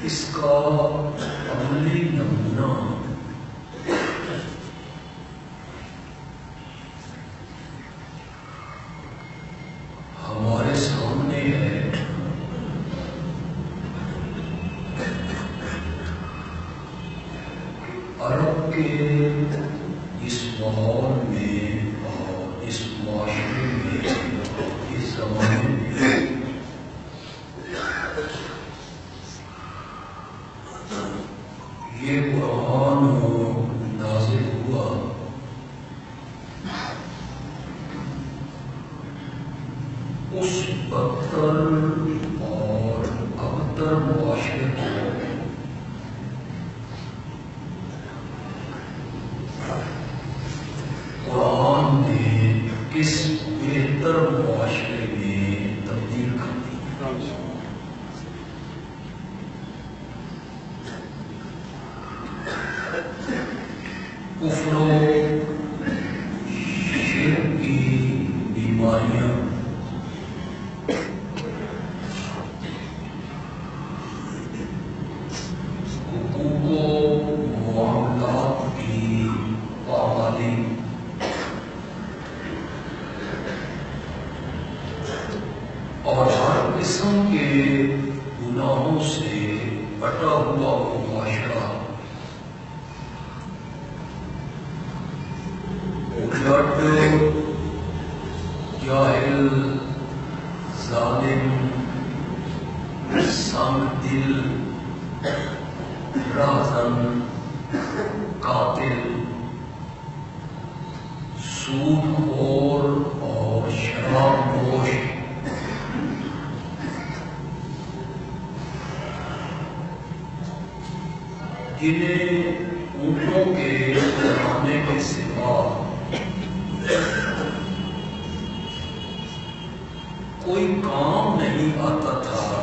اس کا عملی نمونہ ہمارے سامنے ہے۔ عرب کے اس ماحول میں اور اس معاشرے میں اس زمانے میں یہ قرآن نازل ہوا اس بدتر اور ابتر معاشرے کو قرآن نے کس بہتر معاشرے میں تبدیل کر دیا۔ کفر و شرک کی بیماریاں حقوق و معاملات کی پابندی اور ہر قسم کے گناہوں سے بٹا ہوا وہ معاشرہ جاہل، ظالم، سنگ دل، راہزن، قاتل، سود خور اور شراب نوش جنہیں اونٹوں کے چرانے کے سوا کوئی کام نہیں آتا تھا،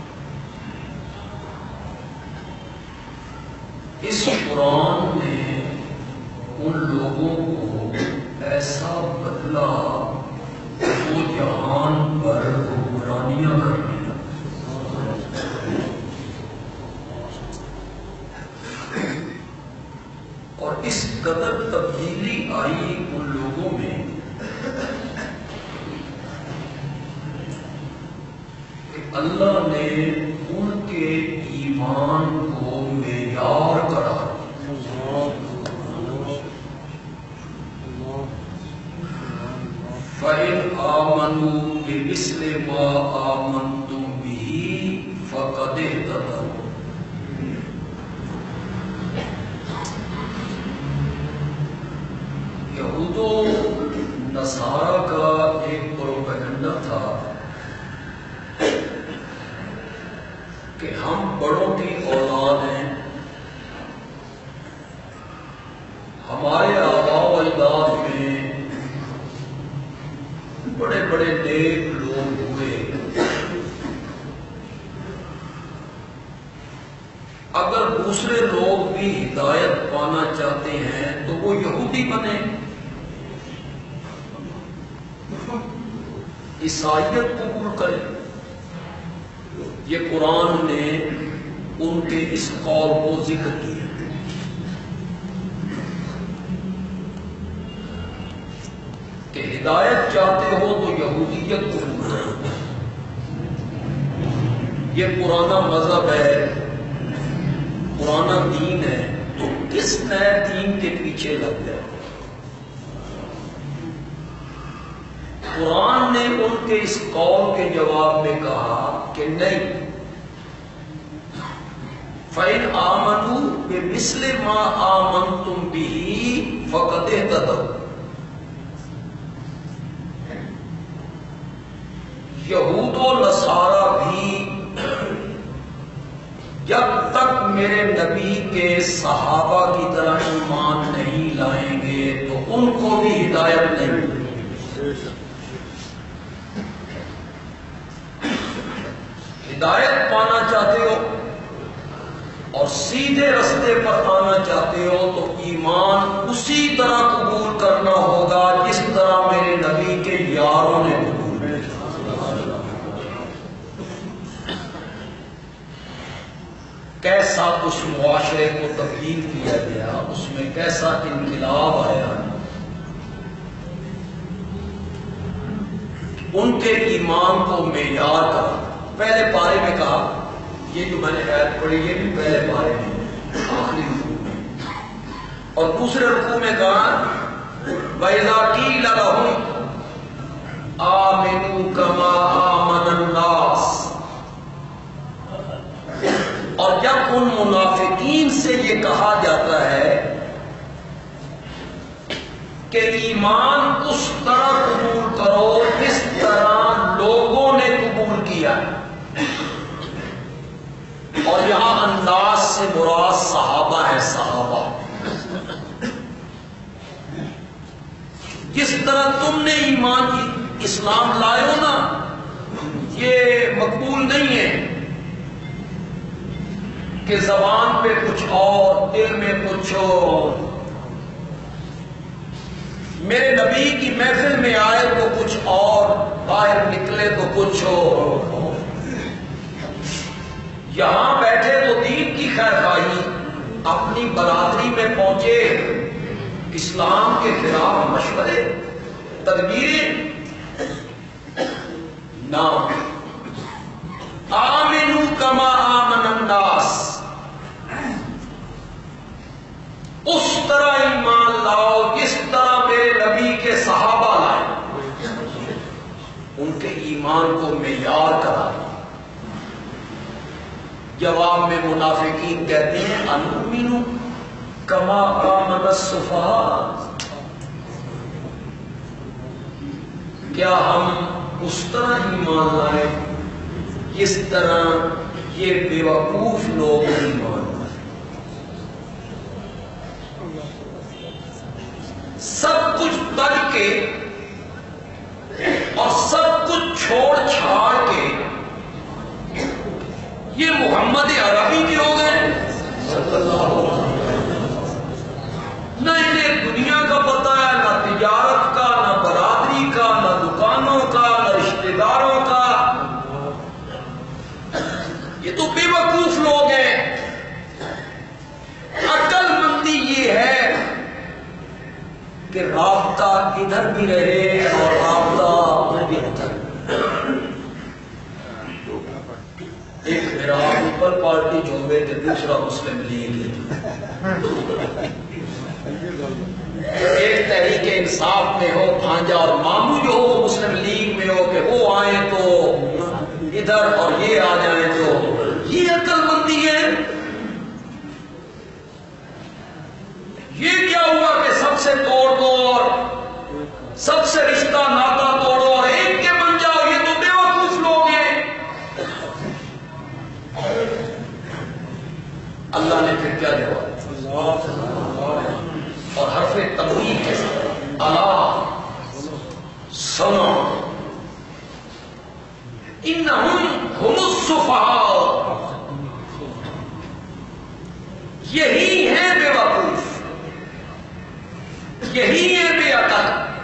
اس قرآن نے ان لوگوں کو ایسا بدلا وہ جہان پر حکمرانیاں کر دیا۔ اور اس قدر تبدیلی آئی ان لوگوں میں کہ اللہ نے ان کے ایمان کو معیار قرار دیا۔ فَإِنْ آمَنُوا بِمِثْلِ مَا آمَنْتُمْ بِهِ فَقَدِ اهْتَدَوْا۔ یہود و نصارہ کا ایک پروپیگنڈا تھا کہ ہم بڑوں کی اولاد ہیں، ہمارے آباء و اجداد میں بڑے بڑے نیک لوگ ہوئے، اگر دوسرے لوگ بھی ہدایت پانا چاہتے ہیں تو وہ یہودی بنے، عیسائیت قبول کریں۔ یہ قرآن نے ان کے اس قول کو ذکر کیا۔ کہ ہدایت چاہتے ہو تو یہودیت قبول کرو، یہ پرانا مذہب ہے، پرانا دین ہے، تو کس نئے دین کے پیچھے لگ گئے؟ قرآن نے ان کے اس قول کے جواب میں کہا کہ نہیں، فَإِنْ آمَنُوا بِمِثْلِ مَا آمَنْتُمْ بِهِ فَقَدِ اهْتَدَوْا۔ یہود و نصارہ بھی جب تک میرے نبی کے صحابہ کی طرح ایمان نہیں لائیں گے تو ان کو بھی ہدایت نہیں ملے گی۔ ہدایت پانا چاہتے ہو اور سیدھے رستے پر آنا چاہتے ہو تو ایمان اسی طرح قبول کرنا ہوگا جس طرح میرے نبی کے یاروں نے قبول کیا۔ کیسا اس معاشرے کو تبدیل کیا گیا، اس میں کیسا انقلاب آیا۔ ان کے ایمان کو معیار کرا۔ پہلے پارے میں کہا، یہ جو میں نے آیت پڑھی یہ بھی پہلے پارے میں آخری رکوع میں، اور دوسرے رکوع میں کہا وَإِذَا قِيلَ لَهُمْ آمِنُوا كَمَا آمَنَ النَّاسُ، اور جب ان منافقین سے یہ کہا جاتا ہے کہ ایمان اس طرح قبول کرو جس طرح لوگوں نے قبول کیا، اور یہاں انداز سے مراد صحابہ ہے، صحابہ جس طرح تم نے ایمان اسلام لائے ہو نا، یہ مقبول نہیں ہے کہ زبان پہ کچھ اور دل میں کچھ اور، میرے نبی کی محفل میں آئے تو کچھ اور، باہر نکلے تو کچھ اور، یہاں بیٹھے تو دین کی خیر خواہی، اپنی برادری میں پہنچے اسلام کے خلاف مشورے تدبیریں نہ۔ آمنوا کما آمن الناس، اس طرح ایمان لاؤ جس طرح میرے نبی کے صحابہ لائے، ان کے ایمان کو معیار کرا۔ جواب میں منافقین کہتے ہیں انؤمن کما آمن السفہاء، کیا ہم اس طرح ایمان لائیں جس طرح یہ بیوقوف لوگ ایمان لائیں۔ سب کچھ تر کے اور سب کچھ چھوڑ چھاڑ کے یہ محمد عربی کے ہو گئے صلی اللہ علیہ وسلم، نہ انہیں دنیا کا پتہ ہے، نہ تجارت کا، نہ برادری کا، نہ دکانوں کا، نہ رشتہ داروں کا، یہ تو بے وقوف لوگ ہیں۔ عقل مندی یہ ہے کہ رابطہ ادھر بھی رہے اور رابطہ ادھر بھی رہتا ہے۔ ایک میرا پیپل پارٹی جو ہوئے تھے، دوسرا مسلم لیگ ہے، ایک تحریک انصاف میں ہو بھانجا اور ماموں جو ہو مسلم لیگ میں ہو کہ وہ آئیں تو ادھر اور یہ آ جائیں تو، یہ عقل مندی ہے۔ یہ کیا ہوا کہ سب سے توڑ دو اور سب سے رشتہ ناتا توڑو اور ایک کے بن جاؤ، یہ تو بے وقوف لوگ ہیں۔ اللہ نے پھر کیا جواب اور حرف تنبیہ کے ساتھ الا سمع انہم ہم السفہاء، یہی ہیں بے وقوف، یہی ہے بے عقل،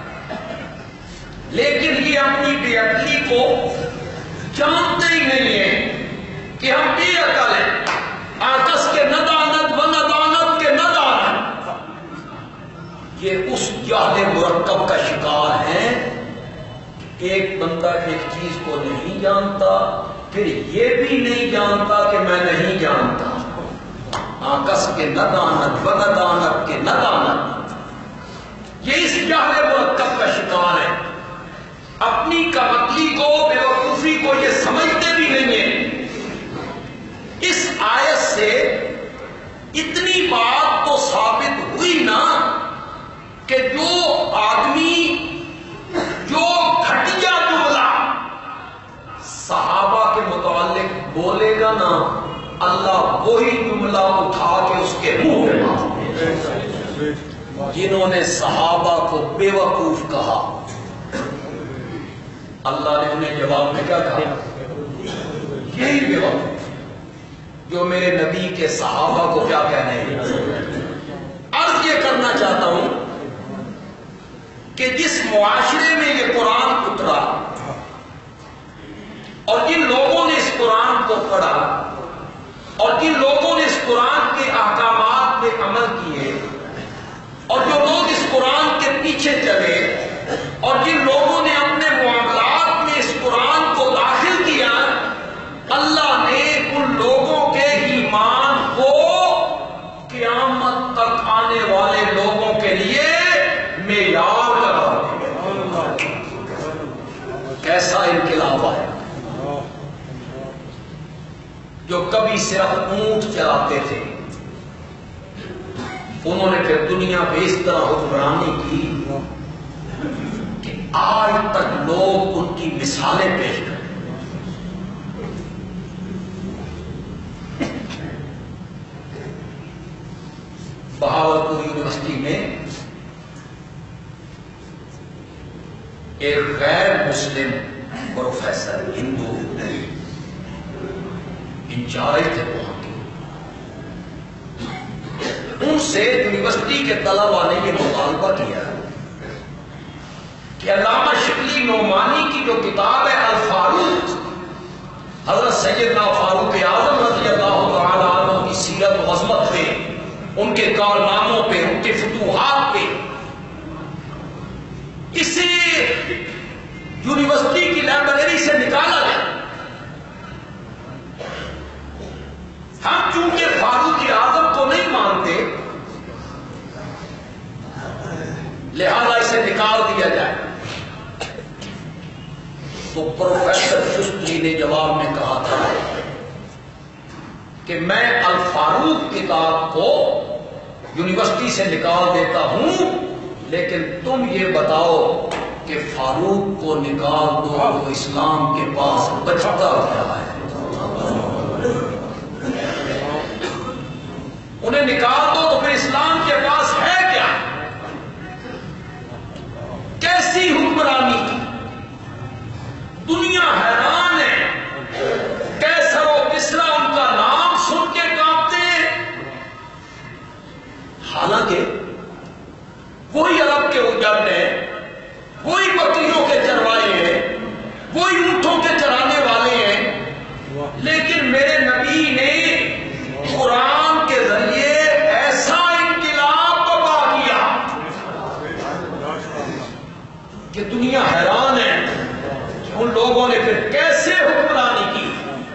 لیکن یہ اپنی بے عقلی کو جانتے ہی نہیں ہیں کہ ہم بے عقل ہیں، آکس کے ندانت و ندانت کے ندانت، یہ اس جہل مرکب کا شکار ہیں۔ ایک بندہ ایک چیز کو نہیں جانتا، پھر یہ بھی نہیں جانتا کہ میں نہیں جانتا، آکس کے ندانت و ندانت کے ندانت، یہ اس جہل مرکب کا شکار ہے۔ اپنی کمعقلی کو، بے وقوفی کو یہ سمجھتے بھی نہیں ہیں۔ اس آیت سے اتنی بات تو ثابت ہوئی نا کہ جو آدمی جو گھٹیا جملہ صحابہ کے متعلق بولے گا نا، اللہ وہی جملہ اٹھا کے اس کے منہ میں مارے۔ جنہوں نے صحابہ کو بے وقوف کہا، اللہ نے انہیں جواب میں کیا کہا؟ یہی بے وقوف جو میرے نبی کے صحابہ کو کیا کہنے ہیں۔ عرض یہ کرنا چاہتا ہوں کہ جس معاشرے میں یہ قرآن اترا اور جن لوگوں نے اس قرآن کو پڑھا اور جن لوگوں نے اس قرآن کے احکامات پہ عمل کیے، اور جو لوگ اس قرآن کے پیچھے چلے، اور جن لوگوں نے اپنے معاملات میں اس قرآن کو داخل کیا، اللہ نے ان لوگوں کے ایمان کو قیامت تک آنے والے لوگوں کے لیے معیار قرار دیا۔ کیسا انقلاب ہے! جو کبھی صرف اونٹ چلاتے تھے، انہوں نے پھر دنیا پہ اس طرح حکمرانی کی کہ آج تک لوگ ان کی مثالیں پیش کریں۔ بہاولپور یونیورسٹی میں ایک غیر مسلم پروفیسر ہندو انچارج تھے وہاں کے، ان سے یونیورسٹی کے طلباء نے یہ مطالبہ کیا کہ علامہ شبلی نعمانی کی جو کتاب ہے الفاروق، حضرت سیدنا فاروق اعظم رضی اللہ تعالی عنہ کی سیرت و عظمت پہ، ان کے کارناموں پہ، ان کے فتوحات پہ، اسے یونیورسٹی کی لائبریری سے نکالا جائے۔ ہم چونکہ فاروق اعظم کو نہیں مانتے، لہذا اسے نکال دیا جائے۔ تو پروفیسر شستری نے جواب میں کہا تھا کہ میں الفاروق کتاب کو یونیورسٹی سے نکال دیتا ہوں، لیکن تم یہ بتاؤ کہ فاروق کو نکال دو تو اسلام کے پاس بچتا کیا ہے؟ انہیں نکال دو تو پھر اسلام کے پاس ہے کیا؟ کیسی حکمرانی کی! دنیا حیران ہے، کیسر و کسریٰ ان کا نام سن کے کانپتے ہیں، حالانکہ وہی عرب کے اجر ہیں، وہی بکریوں کے چروائی ہیں، وہی اونٹوں کے چرانے والے ہیں، لیکن میرے نبی نے قرآن کے ذریعے ایسا انقلاب برپا کیا کہ دنیا حیران ہے کہ ان لوگوں نے پھر کیسے حکمرانی کی۔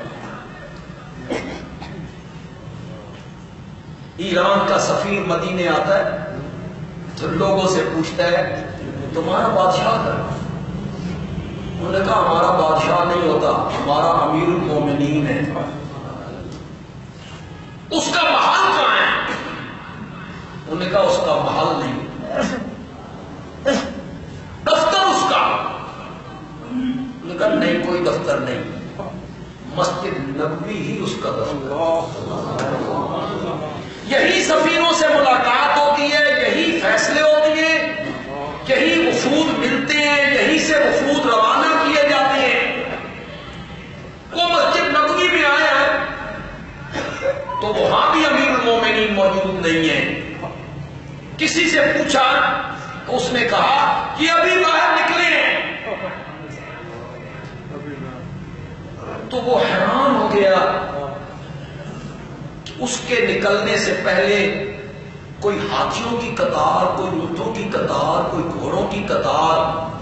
ایران کا سفیر مدینے آتا ہے تو لوگوں سے پوچھتا ہے تمہارا بادشاہ تھا؟ انہوں نے کہا ہمارا بادشاہ نہیں ہوتا، ہمارا امیر المومنین ہے۔ اس کا محل کہاں ہے؟ انہوں نے کہا اس کا محل نہیں، دفتر اس کا۔ انہوں نے کہا نہیں، کوئی دفتر نہیں، مسجد نبوی ہی اس کا دفتر۔ یہی سفیروں سے ملاقات ہوتی ہے، یہی فیصلے ہوتے ہیں، یہی وفود ملتے ہیں، یہی سے وفود روانہ کیے جاتے ہیں۔ وہ مسجد نبوی میں آیا ہے تو وہاں بھی امیر المومنین موجود نہیں ہے۔ کسی سے پوچھا تو اس نے کہا کہ ابھی باہر نکلے ہیں۔ تو وہ حیران ہو گیا، اس کے نکلنے سے پہلے کوئی ہاتھیوں کی قطار، کوئی اونٹوں کی قطار، کوئی گھوڑوں کی قطار۔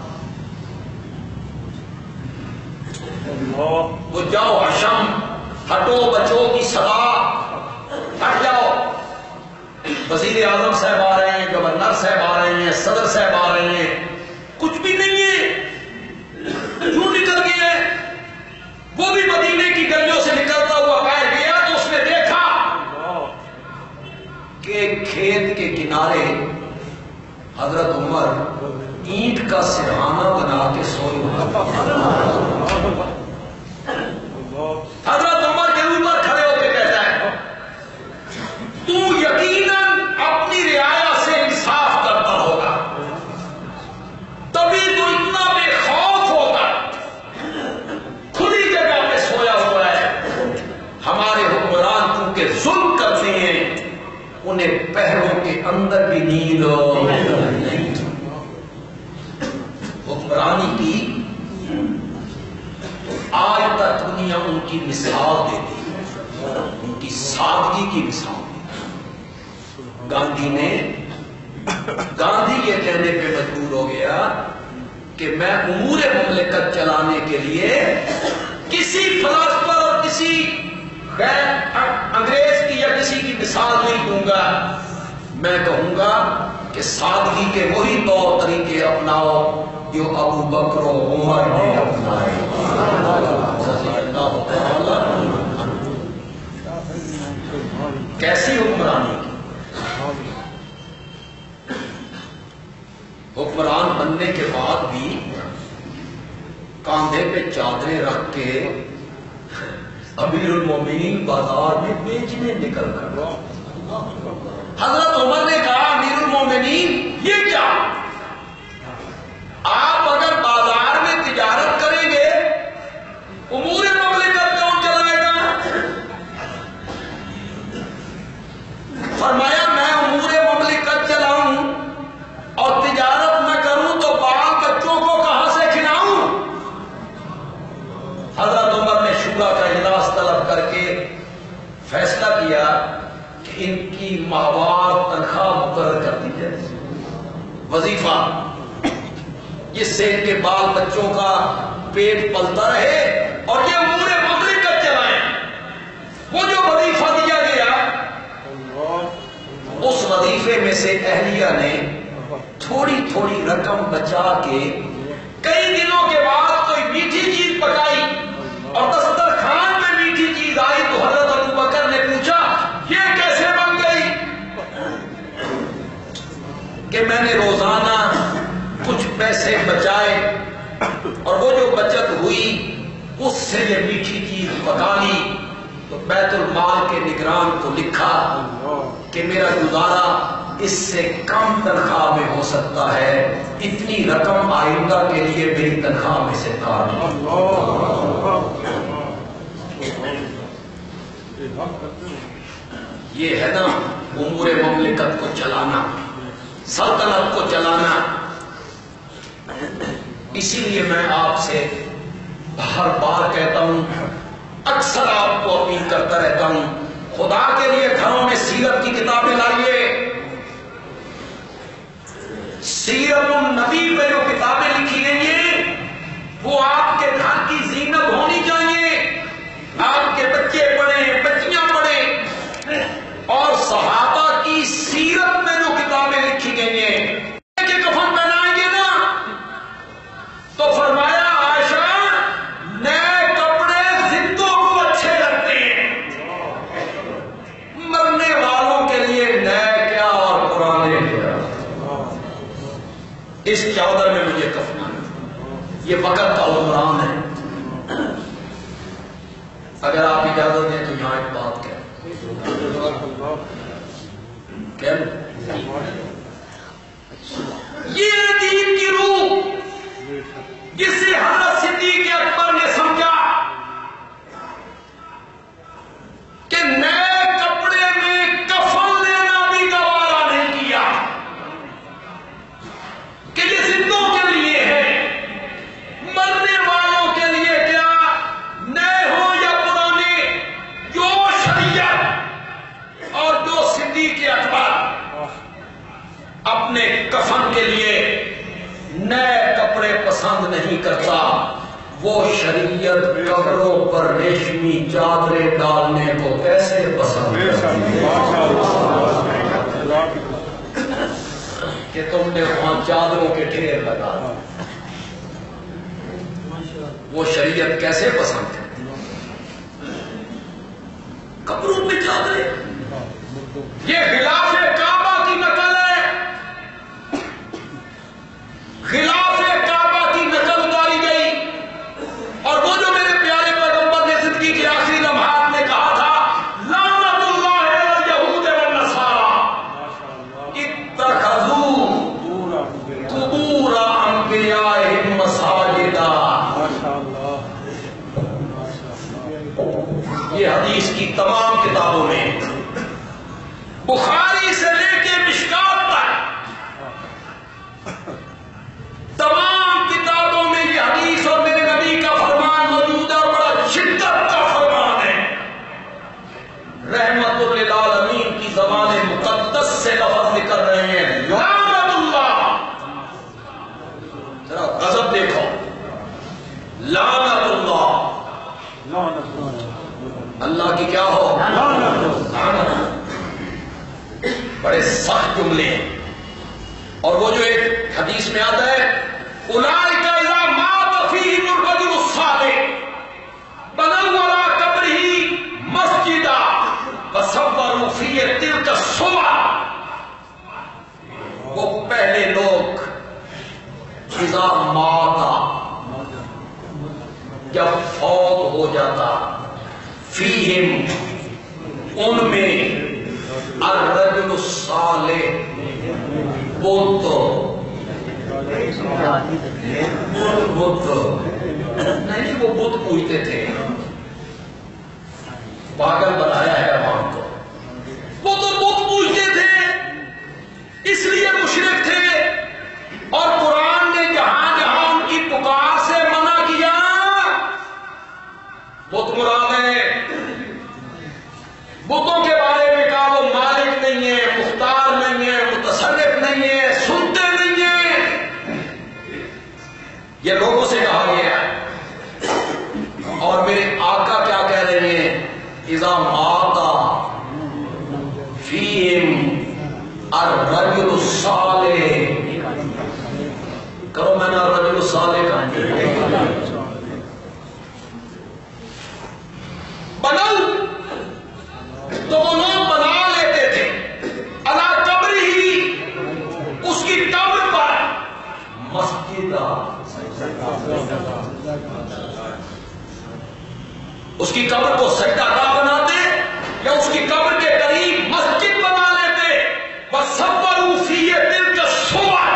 وہ جاؤ حشم، ہٹو بچوں کی صدا، ہٹ جاؤ۔ وزیر اعظم صاحب آ رہے ہیں، گورنر صاحب آ رہے ہیں، صدر صاحب آ رہے ہیں، کچھ بھی نہیں ہے، کیوں نکل گئے؟ وہ بھی مدینے کی گلیوں سے نکلتا ہوا باہر گیا تو اس نے دیکھا کہ کھیت کے کنارے حضرت عمر اینٹ کا سرہانہ بنا کے سوئے ہوئے۔ حضرت عمر کے اوپر کھڑے ہو کے کہتا ہے تو یقیناً اپنی رعایا سے انصاف کرتا ہوگا، تبھی تو اتنا بے خوف ہوگا، کھلی جگہ پہ سویا ہوا ہے۔ ہمارے حکمران چونکہ ظلم کرتے ہیں، انہیں پہروں کے اندر بھی نیند نہیں۔ حکمرانی کی تو آج تک دنیا ان کی مثال دیتی ہے۔ ان کی سادگی کی مثال دی۔ گاندھی یہ کہنے پہ مجبور ہو گیا کہ میں امور مملکت چلانے کے لیے کسی فلسفہ اور کسی غیر انگریز کی یا کسی کی مثال نہیں دوں گا، میں کہوں گا کہ سادگی کے وہی طور طریقے اپناؤ جو ابو بکر و عمر نے اپنائے رضی اللہ تعالی عنہ۔ کیسی حکمرانی کی؟ حکمران بننے کے بعد بھی کاندھے پہ چادریں رکھ کے امیر المومنین بازار میں بیچنے نکل کر حضرت عمر نے کہا امیر المومنین یہ کیا؟ آپ اگر بازار میں تجارت کریں گے امور مملکت کون چلائے گا؟ فرمایا میں امور مملکت چلاؤں اور تجارت نہ کروں تو بال بچوں کو کہاں سے کھلاؤں؟ حضرت عمر نے شورا کا اجلاس طلب کر کے فیصلہ کیا کہ ان کی ماہوار تنخواہ مقرر کر دی جائے، وظیفہ، جس سے ان کے بال بچوں کا پیٹ پلتا رہے اور یہ امور مملکت چلائیں۔ وہ جو وظیفہ دیا گیا اس وظیفے میں سے اہلیہ نے تھوڑی تھوڑی رقم بچا کے کئی دنوں کے بعد کوئی میٹھی چیز پکائی اور دسترخوان میں میٹھی چیز آئی تو حضرت ابو بکر نے پوچھا یہ کیسے بن گئی؟ کہ میں نے روزانہ کچھ پیسے بچائے اور وہ جو بچت ہوئی اس سے یہ میٹھی چیز پکا لی، تو بیت المال کے نگران کو لکھا کہ میرا گزارا اس سے کم تنخواہ میں ہو سکتا ہے، اتنی رقم آئندہ کے لیے میری تنخواہ میں سے کاٹ لو۔ یہ ہے نا امور مملکت کو چلانا، سلطنت کو چلانا۔ اسی لیے میں آپ سے ہر بار کہتا ہوں، اکثر آپ کو اپیل کرتا رہتا ہوں، خدا کے لیے گھروں میں سیرت کی کتابیں لائیے۔ سیرت النبی پہ جو کتابیں لکھی گئی ہیں وہ آپ کے گھر کی زینت ہونی چاہیے، آپ کے بچے پڑھیں، بچیاں پڑھیں۔ اور صحابہ کی سیرت میں جو کتابیں لکھی گئی ہیں کہ کفن پہنائیں گے نا تو فرمایا عائشہ نئے کپڑے زندوں کو اچھے لگتے ہیں، مرنے والوں کے لیے نئے کیا اور پرانے کیا۔ اس چادر میں مجھے کفنانا، یہ وقت کا حکمران ہے۔ اگر آپ اجازت دیں تو یہاں ایک بات کہہ یہ دین کی روح جسے حضرت صدیق اکبر نے سمجھا کہ نئے کپڑے میں کفن لینا بھی گوارا نہیں کیا، کہ یہ زندوں کے لیے ہے، مرنے والوں کے لیے کیا، نئے ہو یا پرانے، جو شریعت اور جو صدیق اکبر اپنے کفن کے لیے نئے کپڑے پسند نہیں کرتا، وہ شریعت قبروں پر ریشمی چادریں ڈالنے کو کیسے پسند کرتی ہے کہ تم نے وہاں چادروں کے ڈھیر لگا، وہ شریعت کیسے پسند کرتی ہے؟ قبروں پہ چادریں، یہ خلاف کعبہ کی نقل ہے، خلاف کعبہ کی نقل اتاری گئی۔ اور وہ جو میرے پیارے پیغمبر نے زندگی کے آخری لمحات میں کہا تھا لعنت اللہ علی الیہود والنصارى اتخذوا قبور انبیائہم مساجدا، یہ حدیث کی تمام کتابوں میں، بخاری سے لے کے مشکات تک تمام کتابوں میں یہ حدیث اور میرے نبی کا فرمان موجود ہے، اور بڑا شدت کا فرمان ہے۔ اللہ کی کیا ہو؟ بڑے سخت جملے ہیں. اور وہ جو ایک حدیث میں آتا ہے اولئک اذا مات فیہم الرجل الصالح بنوا علی قبرہ مسجدا وصوروا فیہ تلک الصور. وہ پہلے لوگ اذا مات جب فوت ہو جاتا فیہم ان میں الرجل الصالح بت نہیں وہ بت پوجتے تھے پاگل بنایا ہے عوام کو. وہ تو بت پوجتے تھے اس لیے مشرک تھے اور قرآن نے جہاں جہاں ان کی پکار سے منع کیا بت مراد ہے. بتوں کے بارے میں کہا وہ مالک نہیں ہے, مختار نہیں ہے, متصرف نہیں ہے, سنتے نہیں ہیں. یہ لوگوں سے کہا گیا ہے. اور میرے آقا کیا کہہ رہے ہیں اذا مات فیہم الرجل الصالح. کرو میں نے الرجل الصالح کہا بنو تو وہ لوگ بنا لیتے تھے علی قبر ہی اس کی قبر پر مسجد اس کی قبر کو سجدہ گاہ بناتے یا اس کی قبر کے قریب مسجد بنا لیتے. وصوروا فیہ تلک الصور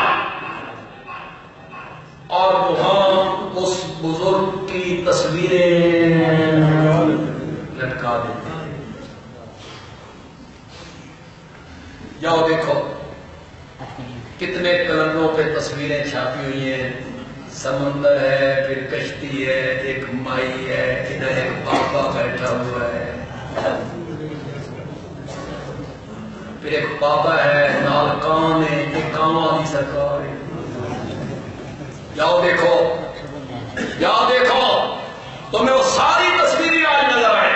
اور وہاں اس بزرگ کی تصویریں لٹکا دیتے. جاؤ دیکھو کتنے کلندروں پہ تصویریں چھاپی ہوئی ہیں. سمندر ہے, پھر کشتی ہے, ایک مائی ہے, ادھر ایک بابا بیٹھا ہوا ہے, پھر ایک بابا ہے, نال کان ہے, ایک کان والی سرکار ہے. جاؤ دیکھو جاؤ دیکھو تمہیں وہ ساری تصویریں آج نظر آئے.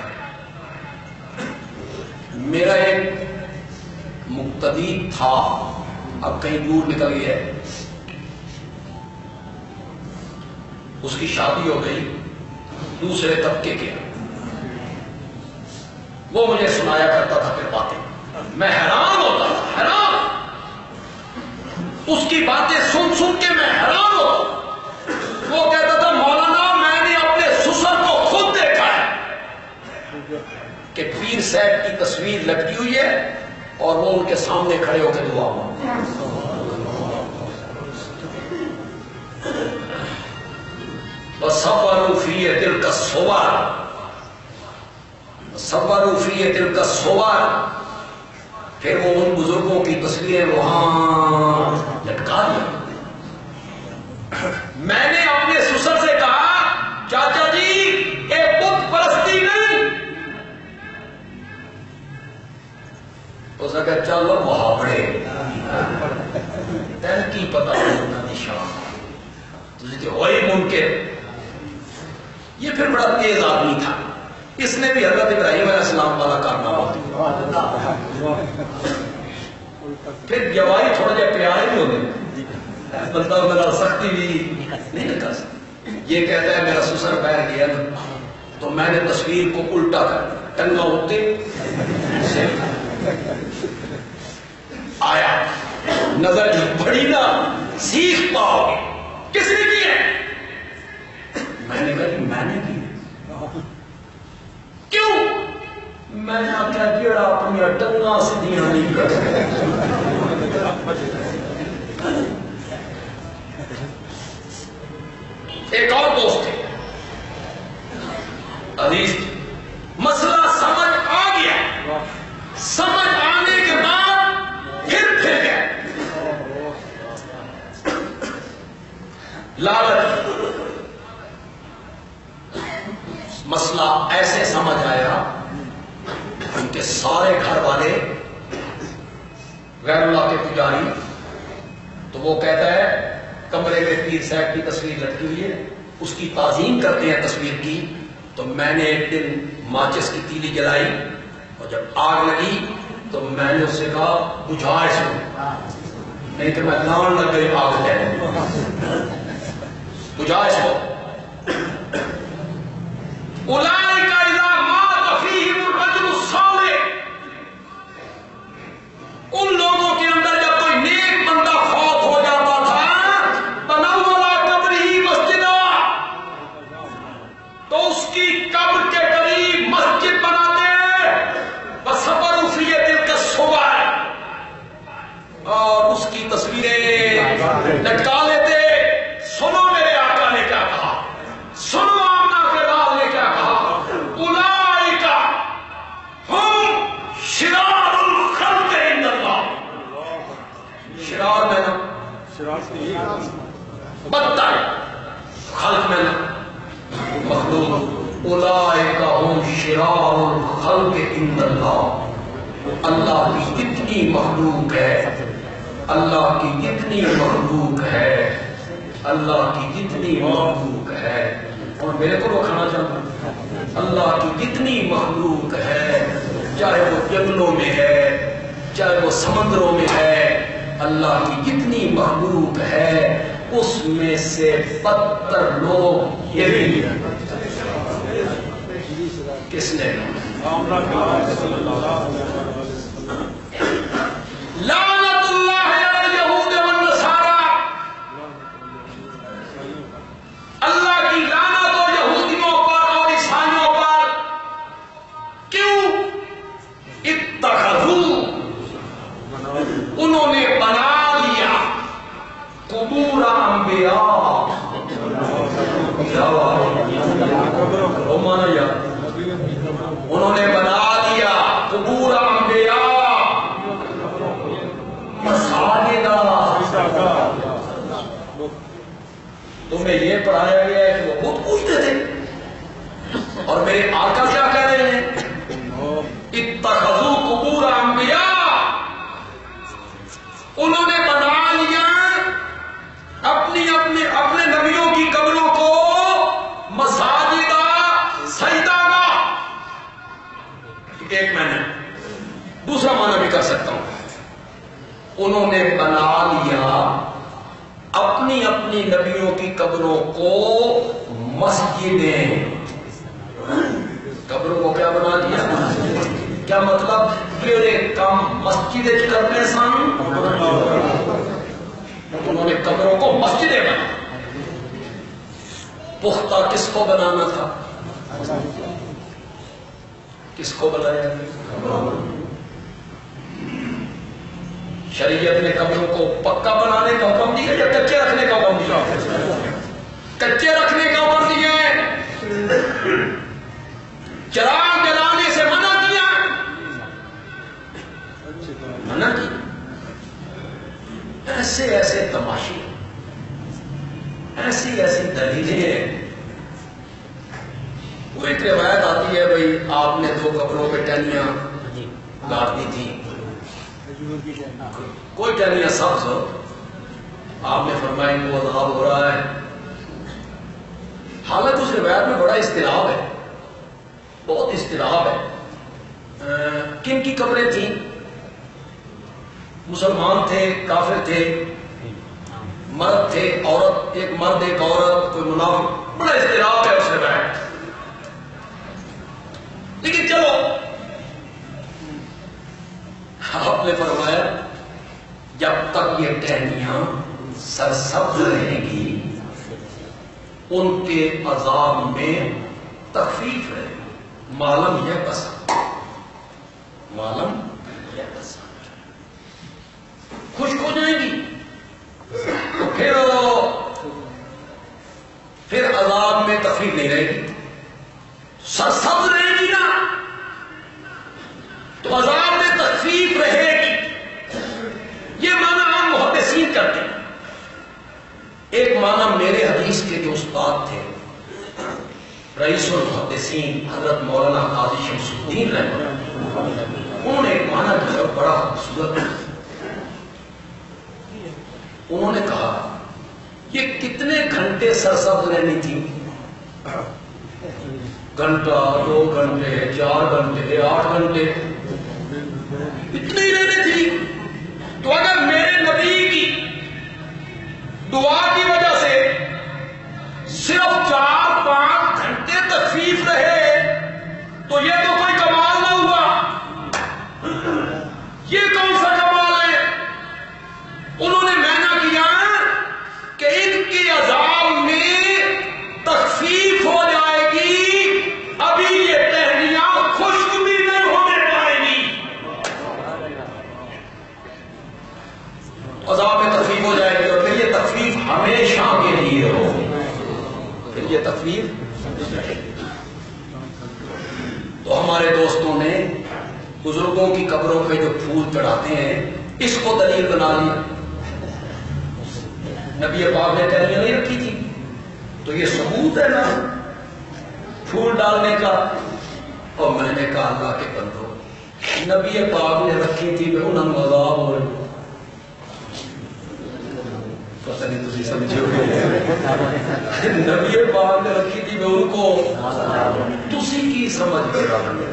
میرا ایک مقتدی تھا, اب کہیں دور نکل گیا ہے, اس کی شادی ہو گئی دوسرے طبقے کے. وہ مجھے سنایا کرتا تھا پھر باتیں, میں حیران ہوتا تھا, حیران. اس کی باتیں سن سن کے میں حیران ہوتا. وہ کہتا تھا مولانا میں نے اپنے سسر کو خود دیکھا ہے کہ پیر صاحب کی تصویر لٹکی ہوئی ہے اور وہ ان کے سامنے کھڑے ہو کے دعا مانگتے. وصوروا فیہ تلک الصور وصوروا فیہ تلک الصور. پھر وہ ان بزرگوں کی تصویریں وہاں لٹکا دی. میں نے اپنے سسر سے کہا چاچا جی ایک بت پرستی نہیں. اس نے کہا چلو محاورے تین کی پتہ ہونا نشان تجھے ہوئی ممکن. یہ پھر بڑا تیز آدمی تھا, اس نے بھی حضرت ابراہیم علیہ السلام والا کارنامہ. پھر جوائی تھوڑا جا پیارے بھی ہونے بندہ میرا سختی بھی نہیں کر سکتا. یہ کہتا ہے میرا سسر بیٹھ گیا تو میں نے تصویر کو الٹا کر ٹنگا اٹھتے آیا, نظر جو بڑی نا سیکھ پاؤ گے. کس نے کی ہے؟ میں نے کہا میں نے کی. کیوں؟ میں نے آخیا جیڑا اپنی ٹنگا سیدھیاں نہیں کر ایک اور دوست تھے عزیز, مسئلہ سمجھ آ گیا, سمجھ آنے کے بعد پھر گیا لالچ. مسئلہ ایسے سمجھ آیا ان کے سارے گھر والے غیر اللہ کے پجاری. تو وہ کہتا ہے کمرے میں پیر صاحب کی تصویر لٹکی ہوئی ہے, اس کی تعظیم کرتے ہیں تصویر کی, تو میں نے ایک دن ماچس کی تیلی جلائی اور جب آگ لگی تو میں نے اس سے کہا بجھا اس کو، نہیں کہ میں لان لگ گئی آگ ہے، بجھا اس کو۔ اولئک اذا مات فیہم الرجل الصالح، ان لوگوں کے اندر جب کوئی نیک بندہ فوت ہو جاتا تھا، بنوا علی قبرہ مسجدا، تو اس کی قبر کے قریب مسجد بناتے وصبروا فی تلک الصور، اور اس کی تصویریں لٹکا لیتے۔ سنو میرے آقا نے کیا کہا، سنو آمنہ کے لال نے کیا کہا، اولئک ہم شرار الخلق عند اللہ، شرار میں نا بدتر، خلق میں نا مخلوق، اولئک ہم شرار الخلق عند اللہ۔ اللہ کی اتنی مخلوق ہے، اللہ کی اتنی مخلوق ہے، اللہ کی اتنی مخلوق ہے، اور میرے کو وہ کھانا چاہتا ہوں، اللہ کی اتنی مخلوق ہے، چاہے وہ جنگلوں میں ہے، چاہے وہ سمندروں میں ہے، اللہ کی اتنی مخلوق ہے، اس میں سے بدتر لوگ یہی ہیں۔ کس نے؟ لعنت اللہ علی الیہود والنصارى، اللہ کی لعنت ہو یہودیوں پر اور عیسائیوں پر۔ کیوں؟ اتخذوا، انہوں نے بنا لیا قبور انبیاء، انہوں نے بنا لیا قبور انبیاء مساجدہ۔ تمہیں یہ پڑھایا گیا ہے کہ وہ خود پوچھتے تھے، اور میرے آقا کیا کہہ رہے ہیں، اتخذوا قبور انبیاء، انہوں نے بنا لیا اپنے نبیوں کی قبروں کو مساجدہ، سجدہ گاہ۔ ایک میں نے دوسرا معنی بھی کر سکتا ہوں، انہوں نے بنا لیا اپنی نبیوں کی قبروں کو مسجدیں۔ قبروں کو کیا بنا دیا؟ کیا مطلب؟ کیڑے کام مسجد کرنے سن، انہوں نے قبروں کو مسجدیں بنا۔ پختہ کس کو بنانا تھا؟ کس کو بنایا؟ شریعت نے قبروں کو پکا بنانے کا حکم دیا یا کچے رکھنے کا حکم دیا؟ کچے رکھنے کا حکم دیا ہے، چراغ جلانے سے منع کیا، منع کیا۔ ایسے تماشے، ایسی دلیلیں۔ وہ ایک روایت آتی ہے، بھائی آپ نے 2 قبروں پہ ٹہنیاں گاڑ دی تھی، کوئی ٹہنیاں سبز ہو، آپ نے فرمایا کہ وہ عذاب ہو رہا ہے۔ حالانکہ اس روایت میں بڑا اضطراب ہے، بہت اضطراب ہے۔ کن کی قبریں تھیں؟ مسلمان تھے، کافر تھے، مرد تھے، عورت، ایک مرد ایک عورت، کوئی منافق، بڑا اضطراب ہے اس روایت۔ لیکن چلو، آپ نے فرمایا جب تک یہ ٹہنیاں سرسبز رہیں گی ان کے عذاب میں تخفیف ہے، معلوم یہ پسند، معلوم یہ پسند، خشک ہو جائیں گی تو پھر عذاب میں تخفیف نہیں رہے گی، سرسبز رہے گی نا تو عذاب میں تخفیف رہے گی۔ یہ معنی عام محدثین کرتے ہیں۔ ایک معنی میرے حدیث کے جو استاد تھے، رئیس المحدثین حضرت مولانا قاضی شمس الدین رحمہ اللہ، انہوں نے ایک معنی کیا بڑا خوبصورت، انہوں نے کہا یہ کتنے گھنٹے سرسبز رہنی تھی؟ گھنٹہ 2 گھنٹے 4 گھنٹے 8 گھنٹے اتنی رہنے تھی. تو اگر میرے نبی کی دعا کی وجہ سے صرف 4-5 گھنٹے تخفیف رہے تو یہ تو کوئی کمال نہ ہوا. یہ کون سا کمال ہے؟ انہوں نے معنی کیا کہ ان کے عذاب میں تخفیف ہو جائے گی، ابھی یہ ٹہنیاں خشک بھی نہیں ہونے پائے گی. عذاب میں تخفیف ہو جائے گی اور پھر یہ تخفیف ہمیشہ کے لیے ہوگی. پھر یہ تخفیف. تو ہمارے دوستوں نے بزرگوں کی قبروں پہ جو پھول چڑھاتے ہیں اس کو دلیل بنا لی. نبی پاک نے ٹہنیاں نہیں رکھی تھی تو یہ ثبوت ہے نا پھول ڈالنے کا. اور میں نے کہا اللہ کے بندو، نبی پاک نے رکھی تھی میں انہوں نے عذاب ہو رہے. پتہ نہیں تجھے سمجھے ہوئے نبی پاک نے رکھی تھی میں ان کو تسی کی سمجھ کے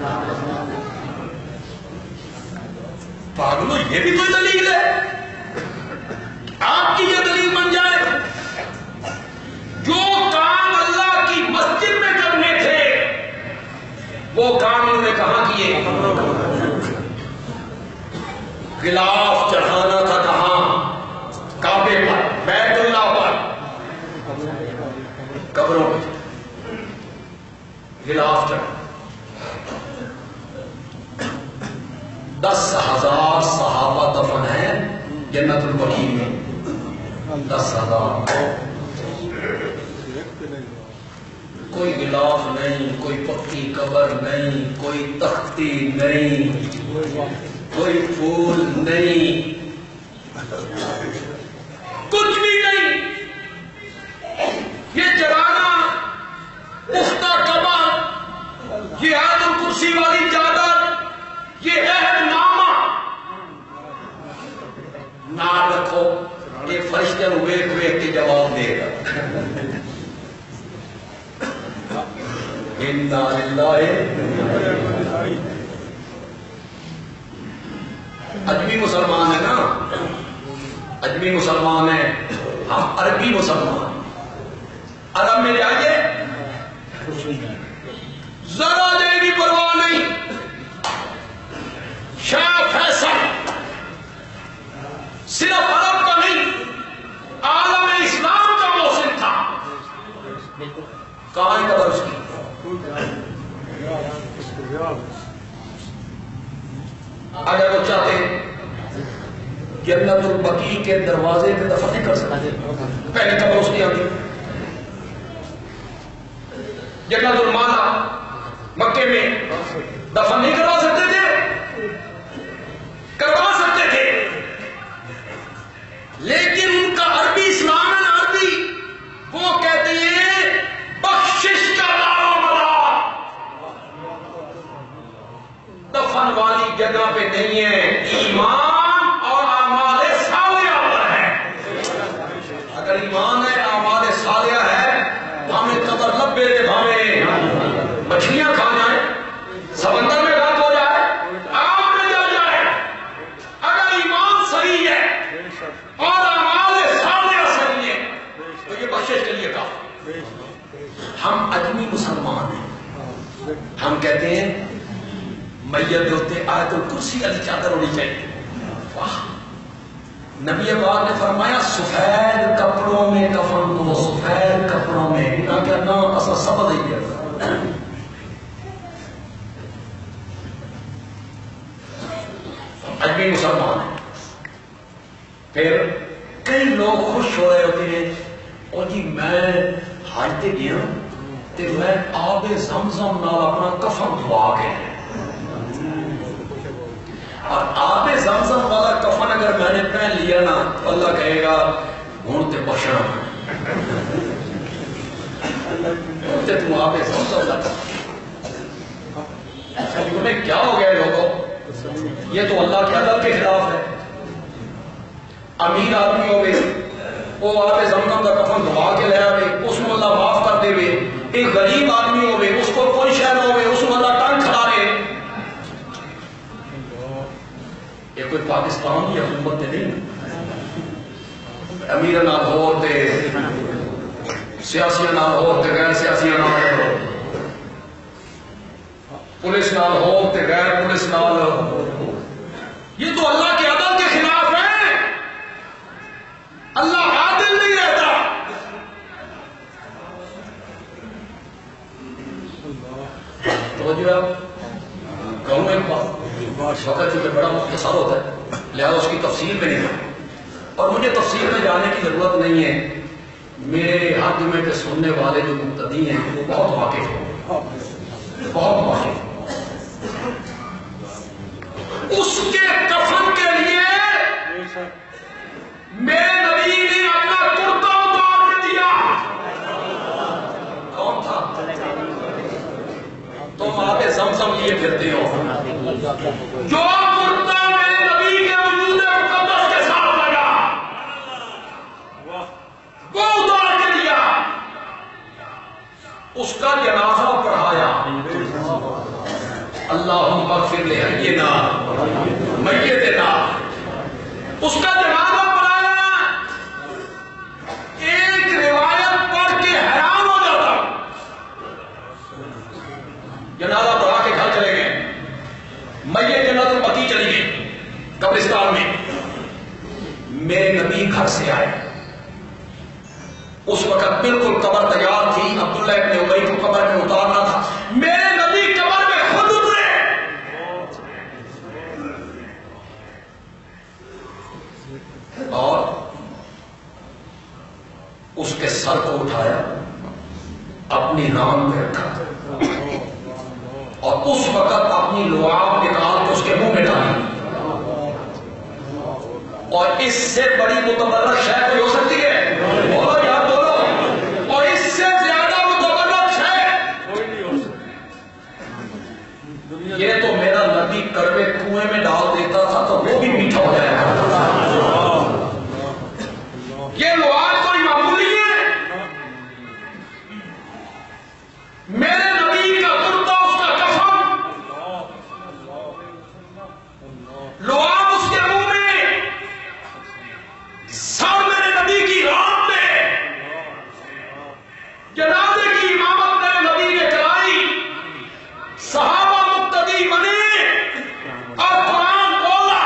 پاگلو. یہ بھی کوئی دلیل ہے؟ آپ کی یہ دلیل بن جائے. جو کام اللہ کی مسجد میں کرنے تھے وہ کام انہوں نے کہاں کیے؟ غلاف چڑھانا تھا کہاں؟ کعبے پر، بیت اللہ پر، قبروں پہ غلاف چڑھا. 10,000 صحابہ دفن ہیں جنت البقیع میں. 10,000. کوئی غلاف نہیں، کوئی پکی قبر نہیں، کوئی تختی نہیں، کوئی پھول نہیں، کچھ بھی نہیں. یہ جرانا پختہ قبر، یہ آیت الکرسی والی چادر، یہ عہد نامہ نہ رکھو. ایک فرشتے نو ویکھ ویکھ کے جواب دے گا. انا للہ. اجمی مسلمان ہے نا، اجمی مسلمان ہے، ہم عربی مسلمان. عرب میں جائیے ذرا دیر بھی پرواہ نہیں. شاہ فیصل صرف عرب کا نہیں عالم اسلام کا محسن تھا. کہاں ہے قبر اس کی؟ اگر وہ چاہتے جنت البقیع کے دروازے پہ دفن نہیں کر سکتے. پہلی قبر اس کی آتی. جنت المالا مکے میں دفن نہیں کروا سکتے تھے، کروا سکتے تھے، لیکن ان کا عربی اسلام ہے. عربی وہ کہتے ہیں بخشش کا دارو دفن والی جگہ پہ نہیں ہے، ایمان اور اعمال صالحہ پر ہے. اگر ایمان ہے، اعمال صالحہ ہے تو ہمیں قبر لبے دے بھاویں مچھلیاں کھا جائیں، سمندر میں غرق ہو جائے، آگ میں جل جائے، اگر ایمان صحیح ہے اور اعمال صالحہ صحیح ہے تو یہ بخشش کے لیے کافی. ہم اجمی مسلمان ہیں. ہم کہتے ہیں میت ہوتے آیت الکرسی والی چادر ہونی چاہیے. واہ! نبی پاک نے فرمایا سفید کپڑوں میں کفن دو، سفید کپڑوں میں. نہ کہنا اصل سب دے گیا. اجمی مسلمان ہیں. پھر کئی لوگ خوش ہو رہے ہوتے ہیں، اور جی میں حج تے گیا تے میں آب زمزم نال اپنا کفن دھوا کے، اور آب زمزم والا کفن اگر میں نے پہن لیا نا تو اللہ کہے گا ہوں تے بخشنا، ہوں تے تم آب زمزم کا تمہیں کیا ہو گیا لوگوں؟ یہ تو اللہ کے عدل کے خلاف ہے. امیر آدمی ہو گئے وہ آتے زمزم کا کفن دبا کے لے آئے، اس میں اللہ معاف کر دے وے، ایک غریب آدمی ہوئے اس کو کوئی شہر ہوئے اس میں اللہ ٹنگ کھڑا رہے. یہ کوئی پاکستان کی حکومت نہیں، امیر نال ہو تے سیاسی نال ہو تے غیر سیاسی نال ہو، پولیس نال ہو تے غیر پولیس نال ہو، یہ تو اللہ کے عدل کے خلاف ہے. اللہ عادل نہیں رہتا. تو جو ہے کہوں ایک بات، وقت چونکہ بڑا مختصر ہوتا ہے لہذا اس کی تفصیل میں نہیں جانا، اور مجھے تفصیل میں جانے کی ضرورت نہیں ہے. میرے ہاتھ میں کے سننے والے جو مقتدی ہیں وہ بہت واقف ہیں، بہت واقف ہیں. اس کے کفن کے لیے میرے نبی نے اپنا کرتا اتار کے دیا. کون تھا؟ تم آتے زمزم لیے پھرتے ہو، جو کرتا میرے نبی کے وجود مقدس کے ساتھ لگا وہ اتار کے دیا. اس کا جنازہ پڑھایا، اللہم اغفر لحینا میتنا. اس کا جنازہ پڑھایا. ایک روایت پڑھ کے حیران ہو جاتا. جنازہ پڑھا کے گھر چلے گئے، میت جنازہ بقیع چلی گئی قبرستان میں. میرے نبی گھر سے آئے، اس وقت بالکل قبر تیار تھی، عبداللہ ابن ابی کو قبر میں اتارنا تھا. میرے نبی قبر میں خود اترے اور اس کے سر کو اٹھایا، اپنی ران میں رکھا اور اس وقت اپنی لعاب نکال کے اس کے منہ میں ڈالی. اور اس سے بڑی متبرک شے کوئی ہو سکتی ہے؟ بولو یار بولو. اور اس سے زیادہ متبرک شے کوئی نہیں ہو سکتی. یہ تو میرا نبی کڑوے کنویں میں ڈال دیتا تھا تو وہ بھی میٹھا ہو جائے گا. یہ لعاب کوئی معمولی ہے؟ میرے نبی کا کرتا، اس کا کفن، لعاب اس کے منہ میں، سر میرے نبی کی رات میں. جنازے کی امامت میرے نبی نے کرائی، صحابہ مقتدی بنے اور قرآن بولا،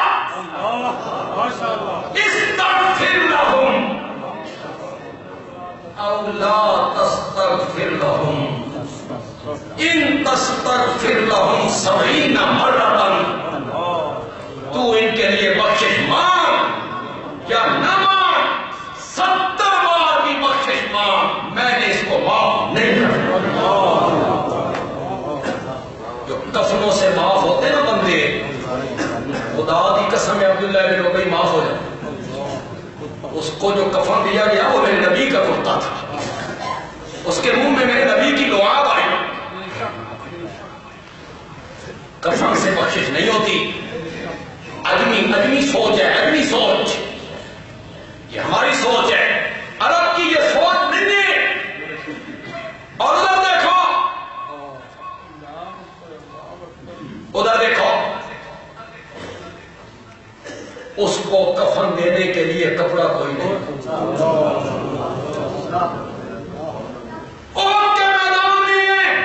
استغفر لهم او لا تستغفر لهم ان تستغفر لهم 70 مرة. تو ان کے لیے بخشش مانگ یا نہ مانگ، 70 بار بھی بخشش مانگ، میں نے اس کو معاف نہیں کرنا. جو کفنوں سے معاف ہوتے نا بندے، خدا دی قسم ہے عبداللہ بن ابی معاف ہو جائے. اس کو جو کفن دیا گیا وہ میرے نبی کا کرتا تھا، اس کے منہ میں میرے نبی کی لعاب آئی. کفن سے بخشش نہیں ہوتی. اجمی سوچ ہے، اجمی سوچ. یہ ہماری سوچ ہے، عرب کی یہ سوچ نہیں ہے. اور ادھر دیکھو، ادھر دیکھو، اس کو کفن دینے کے لیے کپڑا کوئی نہیں. احد کے میدان میں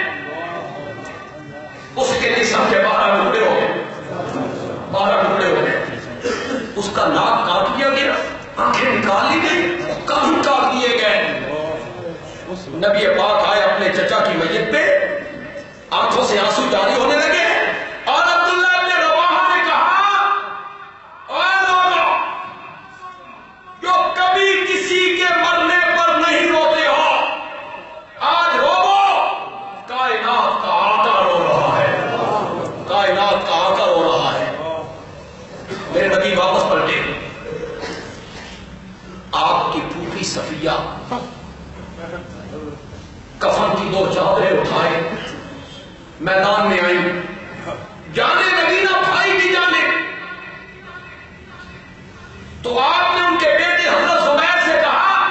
اس کے جسم کے 12 ٹکڑے ہو گئے، 12 ٹکڑے ہو گئے. اس کا ناک کاٹ دیا گیا، آنکھیں نکال لی گئی، کان کاٹ دیے گئے. نبی پاک آئے اپنے چچا کی میت پہ، آنکھوں سے آنسو جاری ہونے لگے اور عبداللہ ابن رواحہ نے کہا، اے لوگوں جو کبھی کسی کے مرنے پر نہیں روتے ہو، آج رو. کائنات کا آقا رو رہا ہے، کائنات کا آقا رو رہا ہے. میرے نبی واپس پلٹے، آپ کی پھوپھی صفیہ کفن کی 2 چادریں اٹھائے میدان میں آئی، جانے لگی نا بھائی کی جانے. تو آپ نے ان کے بیٹے حضرت زبیر سے کہا،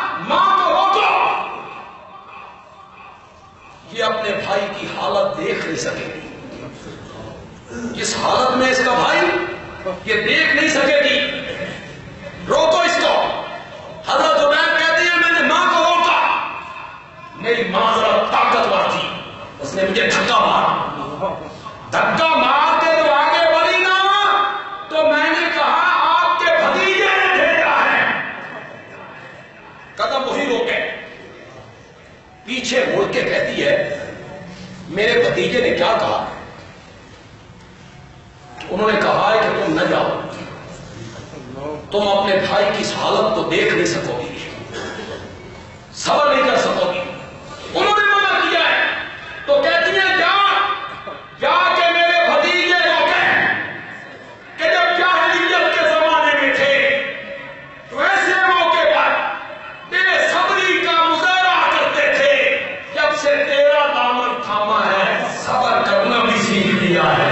بھائی کی حالت دیکھ نہیں سکے گی. جس حالت میں اس کا بھائی یہ دیکھ نہیں سکے گی، روکو اس کو. حضرت عبید کہتے ہیں میں نے ماں کو روکا، میری ماں ذرا طاقتور تھی، اس نے مجھے دھکا مارا. دھکا مار کے تو آگے بڑھی نہ تو میں نے کہا آپ کے بھتیجے نے بھیجا ہے. قدم وہی روکے، پیچھے مڑ کے کہتی ہے میرے بھتیجے نے کیا کہا؟ انہوں نے کہا ہے کہ تم نہ جاؤ، تم اپنے بھائی کی اس حالت کو دیکھ نہیں سکو گی، صبر نہیں کر سکو گی. انہوں نے منع کیا ہے تو کہتی ہیں جا کے میرے بھتیجے کو کہہ کہ جب جاہلیت کے زمانے میں تھے تو ایسے موقع پر بے صبری کا مظاہرہ کرتے تھے، جب سے تیرا دامن تھاما ہے صبر کرنا بھی سیکھ لیا ہے.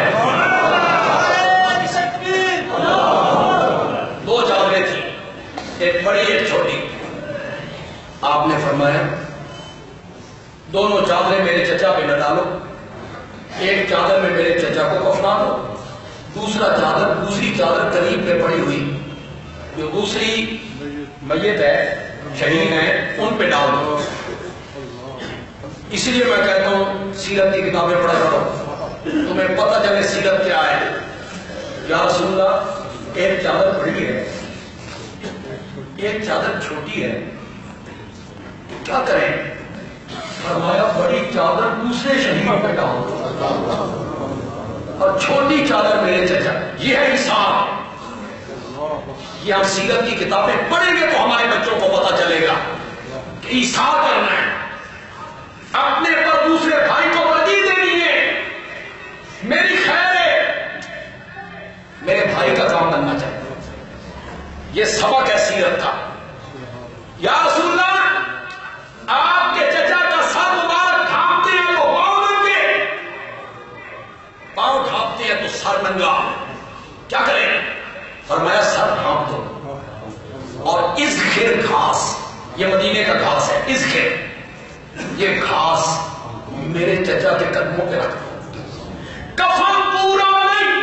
دو چادریں تھیں، ایک بڑی ایک چھوٹی. آپ نے فرمایا دونوں چادریں میرے چچا پہ نہ ڈالو، ایک چادر میں میرے چچا کو کفنا دو، دوسری چادر قریب پہ پڑی ہوئی جو دوسری میت ہے، شہید ہیں، ان پہ ڈال دو. اسی لیے میں کہتا ہوں سیرت کی کتابیں پڑھا کرو، تمہیں پتہ چلے سیرت کیا ہے. یا رسول اللہ ایک چادر بڑی ہے ایک چادر چھوٹی ہے، کیا کریں؟ فرمایا بڑی چادر دوسرے شہید پہ ڈال دو اور چھوٹی چادر میرے چچا. یہ ہے حساب. یہ ہم سیرت کی کتابیں پڑھیں گے تو ہمارے بچوں کو پتہ چلے گا کہ حساب کرنا ہے. اپنے پر دوسرے بھائی کو بدی دینی ہے، میری خیر ہے، میرے بھائی کا کام کرنا چاہیے. یہ سبق ہے سیرت کا. یا رسول اللہ آپ کے چچا کا سر مبارک ڈھانپتے ہیں تو پاؤں ننگے، پاؤں ڈھانپتے ہیں تو سر ننگا، کیا کریں؟ فرمایا سر ڈھانپ دو اور اذخر گھاس، یہ مدینے کا گھاس ہے، اذخر، یہ گھاس میرے چچا کے قدموں پہ رکھ دو. کفن پورا نہیں،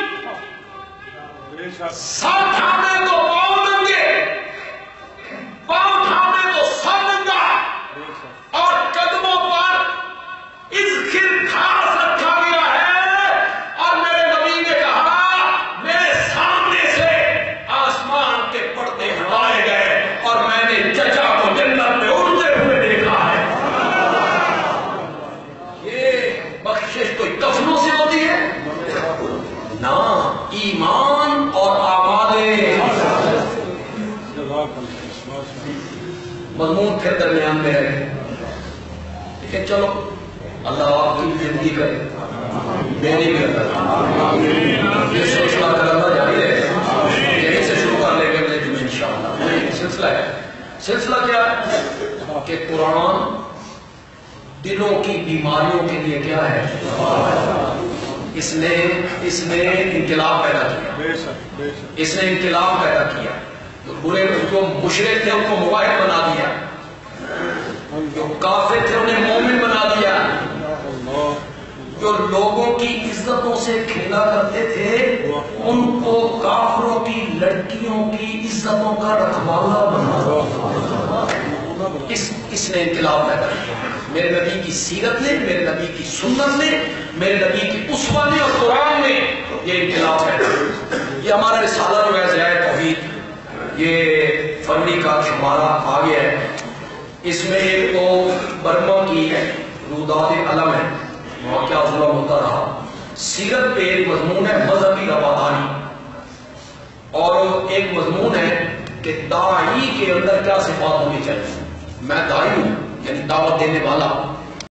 سر ڈھانپے تو پاؤں ننگے، پاؤں ڈھانپے تو سر ننگا، اور قدموں پر اذخر گھاس رکھا گیا ہے. اور میرے نبی نے کہا میرے سامنے سے آسمان کے پردے ہٹائے گئے اور میں نے چچا کو جنت میں اڑتے ہوئے دیکھا ہے. یہ بخشش کوئی کفنوں سے ہوتی ہے نہ، ایمان اور اعمال. مضمون پھر درمیان میں رہے، لیکن چلو اللہ آپ کی زندگی کرے، میری بھی کرے. یہ سلسلہ کرنا جاری رہے، یہیں سے شروع کر لیں گے اگلے جمعے انشاءاللہ. سلسلہ ہے، سلسلہ کیا ہے کہ قرآن دلوں کی بیماریوں کے لیے کیا ہے، اس نے انقلاب پیدا کیا. اس نے انقلاب پیدا کیا. برے جو مشرک تھے ان کو مواحد بنا دیا، جو کافر تھے انہیں مومن بنا دیا، جو لوگوں کی عزتوں سے کھیلا کرتے تھے ان کو کافروں کی لڑکیوں کی عزتوں کا رکھوالا بنا دیا. اس نے انقلاب پیدا کیا. میرے نبی کی سیرت نے، میرے نبی کی سنت نے، میرے نبی کی اسوہ نے اور قرآن نے یہ انقلاب پیدا کیا. یہ ہمارا رسالہ جو ہے ضیاء توحید، یہ فروری کا شمارہ آ گیا ہے. اس میں ایک تو برما کی روداد علم ہے، وہاں کیا ظلم ہوتا رہا. سیرت پہ ایک مضمون ہے مذہبی رواداری، اور ایک مضمون ہے کہ داعی کے اندر کیا صفات ہونی چاہیے. میں داعی ہوں یعنی دعوت دینے والا،